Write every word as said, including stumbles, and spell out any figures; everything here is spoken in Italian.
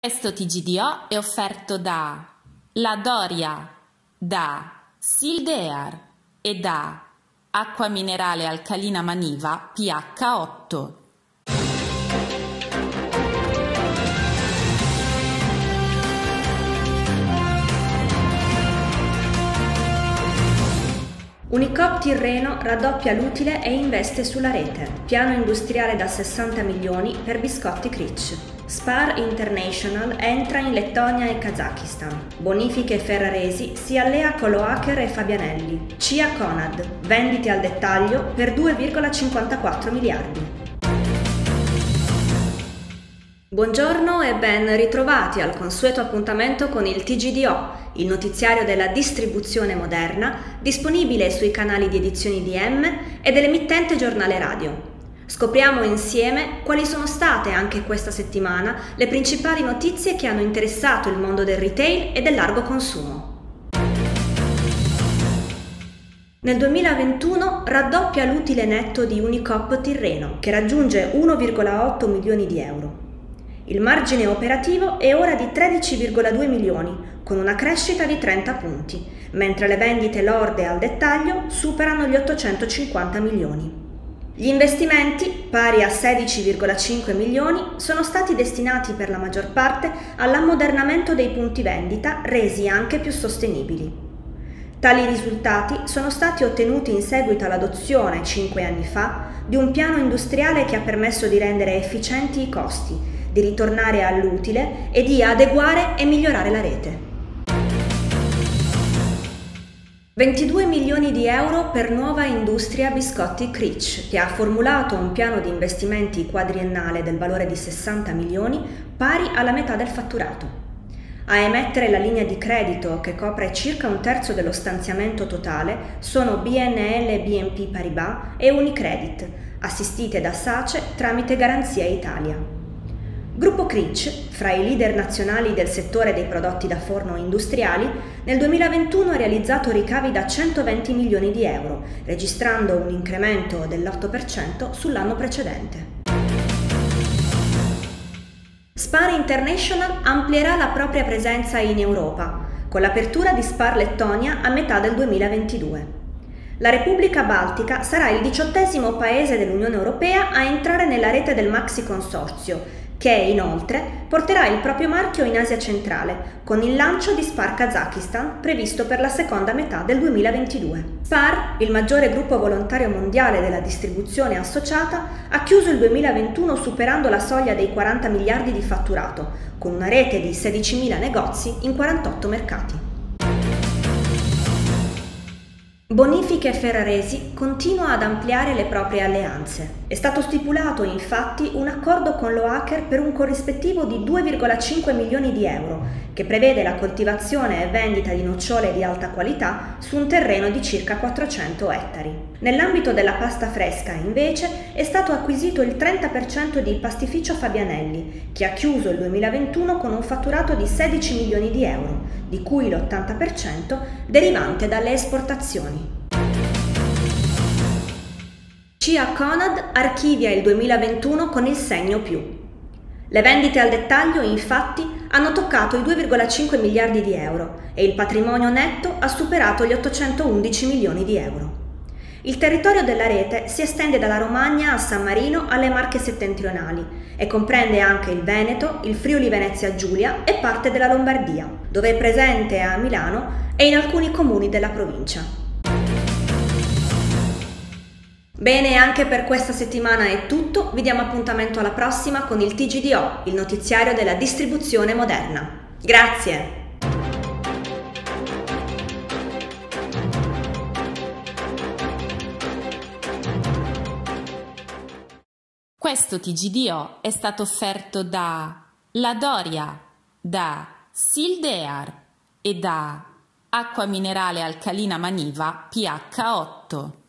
Questo T G D O è offerto da La Doria, da Sildear e da Acqua Minerale Alcalina Maniva P H otto. Unicoop Tirreno raddoppia l'utile e investe sulla rete. Piano industriale da sessanta milioni per biscotti Crich. Spar International entra in Lettonia e Kazakistan. Bonifiche Ferraresi si allea con Loacker e Fabianelli. C I A Conad, vendite al dettaglio per due virgola cinquantaquattro miliardi. Buongiorno e ben ritrovati al consueto appuntamento con il T G D O, il notiziario della distribuzione moderna, disponibile sui canali di edizioni D M e dell'emittente Giornale Radio. Scopriamo insieme quali sono state anche questa settimana le principali notizie che hanno interessato il mondo del retail e del largo consumo. Nel duemilaventuno raddoppia l'utile netto di Unicoop Tirreno, che raggiunge uno virgola otto milioni di euro. Il margine operativo è ora di tredici virgola due milioni, con una crescita di trenta punti, mentre le vendite lorde al dettaglio superano gli ottocentocinquanta milioni. Gli investimenti, pari a sedici virgola cinque milioni, sono stati destinati per la maggior parte all'ammodernamento dei punti vendita, resi anche più sostenibili. Tali risultati sono stati ottenuti in seguito all'adozione, cinque anni fa, di un piano industriale che ha permesso di rendere efficienti i costi, di ritornare all'utile e di adeguare e migliorare la rete. ventidue milioni di euro per Nuova Industria Biscotti Crich, che ha formulato un piano di investimenti quadriennale del valore di sessanta milioni, pari alla metà del fatturato. A emettere la linea di credito, che copre circa un terzo dello stanziamento totale, sono B N L B N P Paribas e Unicredit, assistite da SACE tramite Garanzia Italia. Gruppo Crich, fra i leader nazionali del settore dei prodotti da forno industriali, nel duemilaventuno ha realizzato ricavi da centoventi milioni di euro, registrando un incremento dell'otto per cento sull'anno precedente. Spar International amplierà la propria presenza in Europa, con l'apertura di Spar Lettonia a metà del duemilaventidue. La Repubblica Baltica sarà il diciottesimo paese dell'Unione Europea a entrare nella rete del Maxi Consorzio, che inoltre porterà il proprio marchio in Asia centrale, con il lancio di Spar Kazakistan previsto per la seconda metà del duemilaventidue. Spar, il maggiore gruppo volontario mondiale della distribuzione associata, ha chiuso il duemilaventuno superando la soglia dei quaranta miliardi di fatturato, con una rete di sedicimila negozi in quarantotto mercati. Bonifiche Ferraresi continua ad ampliare le proprie alleanze. È stato stipulato infatti un accordo con Loacker per un corrispettivo di due virgola cinque milioni di euro, che prevede la coltivazione e vendita di nocciole di alta qualità su un terreno di circa quattrocento ettari. Nell'ambito della pasta fresca, invece, è stato acquisito il trenta per cento di Pastificio Fabianelli, che ha chiuso il duemilaventuno con un fatturato di sedici milioni di euro, di cui l'ottanta per cento derivante dalle esportazioni. C I A Conad archivia il duemilaventuno con il segno più. Le vendite al dettaglio, infatti, hanno toccato i due virgola cinque miliardi di euro e il patrimonio netto ha superato gli ottocentoundici milioni di euro. Il territorio della rete si estende dalla Romagna a San Marino alle Marche settentrionali e comprende anche il Veneto, il Friuli Venezia Giulia e parte della Lombardia, dove è presente a Milano e in alcuni comuni della provincia. Bene, anche per questa settimana è tutto, vi diamo appuntamento alla prossima con il T G D O, il notiziario della distribuzione moderna. Grazie! Questo T G D O è stato offerto da La Doria, da Sildear e da Acqua Minerale Alcalina Maniva P H otto.